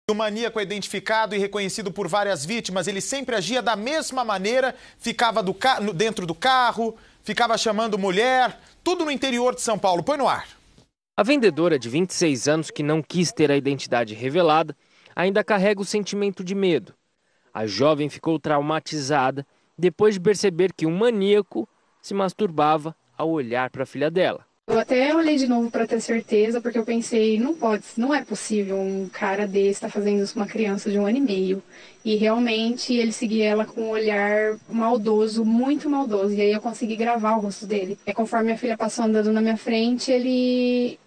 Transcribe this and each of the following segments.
O maníaco é identificado e reconhecido por várias vítimas. Ele sempre agia da mesma maneira, ficava dentro do carro, ficava chamando mulher, tudo no interior de São Paulo. Põe no ar. A vendedora de 26 anos, que não quis ter a identidade revelada, ainda carrega o sentimento de medo. A jovem ficou traumatizada depois de perceber que um maníaco se masturbava ao olhar para a filha dela. Eu até olhei de novo para ter certeza, porque eu pensei, não é possível um cara desse estar fazendo isso com uma criança de 1 ano e meio. E realmente ele seguia ela com um olhar maldoso, muito maldoso. E aí eu consegui gravar o rosto dele. E conforme minha filha passou andando na minha frente, ele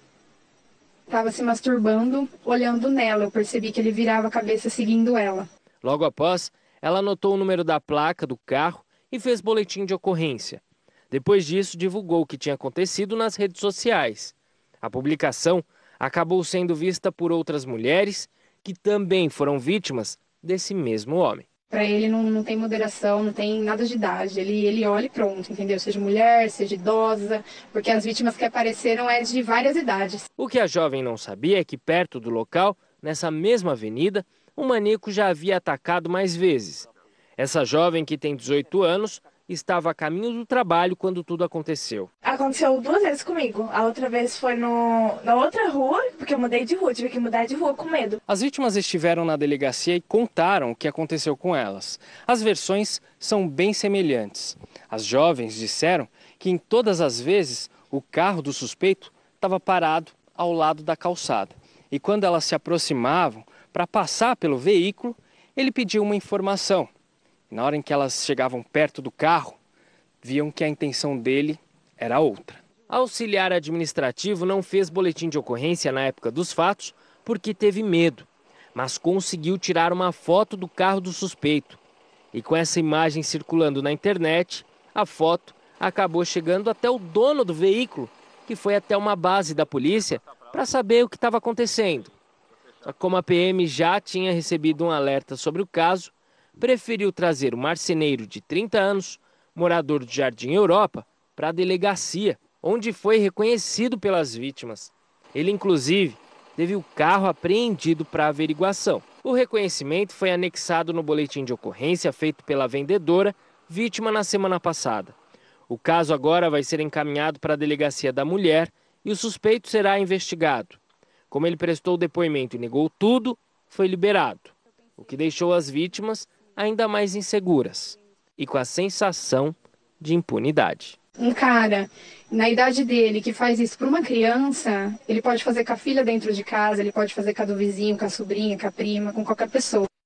estava se masturbando, olhando nela. Eu percebi que ele virava a cabeça seguindo ela. Logo após, ela anotou o número da placa do carro e fez boletim de ocorrência. Depois disso, divulgou o que tinha acontecido nas redes sociais. A publicação acabou sendo vista por outras mulheres que também foram vítimas desse mesmo homem. Para ele não tem moderação, não tem nada de idade. Ele olha e pronto, entendeu? Seja mulher, seja idosa, porque as vítimas que apareceram é de várias idades. O que a jovem não sabia é que perto do local, nessa mesma avenida, o maníaco já havia atacado mais vezes. Essa jovem, que tem 18 anos, estava a caminho do trabalho quando tudo aconteceu. Aconteceu 2 vezes comigo. A outra vez foi na outra rua, porque eu mudei de rua, tive que mudar de rua com medo. As vítimas estiveram na delegacia e contaram o que aconteceu com elas. As versões são bem semelhantes. As jovens disseram que em todas as vezes o carro do suspeito estava parado ao lado da calçada. E quando elas se aproximavam para passar pelo veículo, ele pediu uma informação. Na hora em que elas chegavam perto do carro, viam que a intenção dele era outra. O auxiliar administrativo não fez boletim de ocorrência na época dos fatos porque teve medo, mas conseguiu tirar uma foto do carro do suspeito. E com essa imagem circulando na internet, a foto acabou chegando até o dono do veículo, que foi até uma base da polícia para saber o que estava acontecendo. Só que como a PM já tinha recebido um alerta sobre o caso, preferiu trazer o marceneiro de 30 anos, morador do Jardim Europa, para a delegacia, onde foi reconhecido pelas vítimas. Ele, inclusive, teve o carro apreendido para averiguação. O reconhecimento foi anexado no boletim de ocorrência feito pela vendedora, vítima na semana passada. O caso agora vai ser encaminhado para a delegacia da mulher e o suspeito será investigado. Como ele prestou depoimento e negou tudo, foi liberado, o que deixou as vítimas ainda mais inseguras e com a sensação de impunidade. Um cara, na idade dele, que faz isso para uma criança, ele pode fazer com a filha dentro de casa, ele pode fazer com a do vizinho, com a sobrinha, com a prima, com qualquer pessoa.